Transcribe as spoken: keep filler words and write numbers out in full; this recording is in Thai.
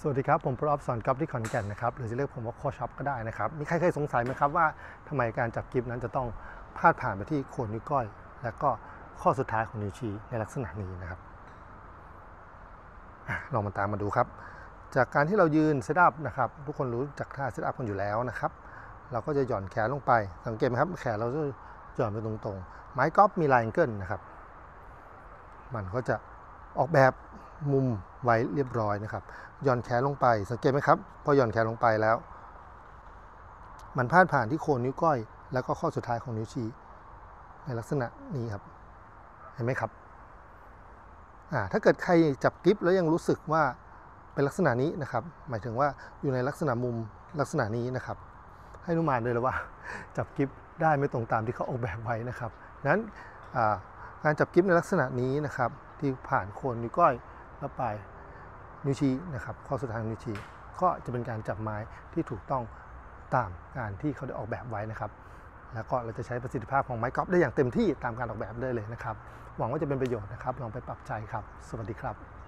สวัสดีครับผมโปรออฟสอนกอล์ฟที่ขอนแก่นนะครับหรือจะเรียกผมว่าโค้ชช็อปก็ได้นะครับมีใครเคยสงสัยไหมครับว่าทำไมการจับกริปนั้นจะต้องพาดผ่านไปที่โคนนิ้วก้อยและก็ข้อสุดท้ายของนิ้วชี้ในลักษณะนี้นะครับลองมาตามมาดูครับจากการที่เรายืนเซตอัพนะครับทุกคนรู้จักท่าเซตอัพกันอยู่แล้วนะครับเราก็จะหย่อนแขนลงไปสังเกตไหมครับแขนเราจะหย่อนไปตรงๆไม้กอล์ฟมีไลน์แองเกิลนะครับมันก็จะออกแบบมุมไว้เรียบร้อยนะครับหย่อนแขนลงไปสังเกตไหมครับพอหย่อนแขนลงไปแล้วมันพาดผ่านที่โคนนิ้วก้อยแล้วก็ข้อสุดท้ายของนิ้วชี้ในลักษณะนี้ครับเห็นไหมครับอ่าถ้าเกิดใครจับกริปแล้วยังรู้สึกว่าเป็นลักษณะนี้นะครับหมายถึงว่าอยู่ในลักษณะมุมลักษณะนี้นะครับให้นุมานเลยเลยว่าจับกริปได้ไม่ตรงตามที่เขาออกแบบไว้นะครับนั้นการจับกริปในลักษณะนี้นะครับที่ผ่านโคนนิ้วก้อยแล้วไปนิ้วชี้นะครับข้อสุดท้ายนิ้วชี้ก็จะเป็นการจับไม้ที่ถูกต้องตามการที่เขาได้ออกแบบไว้นะครับแล้วก็เราจะใช้ประสิทธิภาพของไม้กอล์ฟได้อย่างเต็มที่ตามการออกแบบได้เลยนะครับหวังว่าจะเป็นประโยชน์นะครับลองไปปรับใช้ครับสวัสดีครับ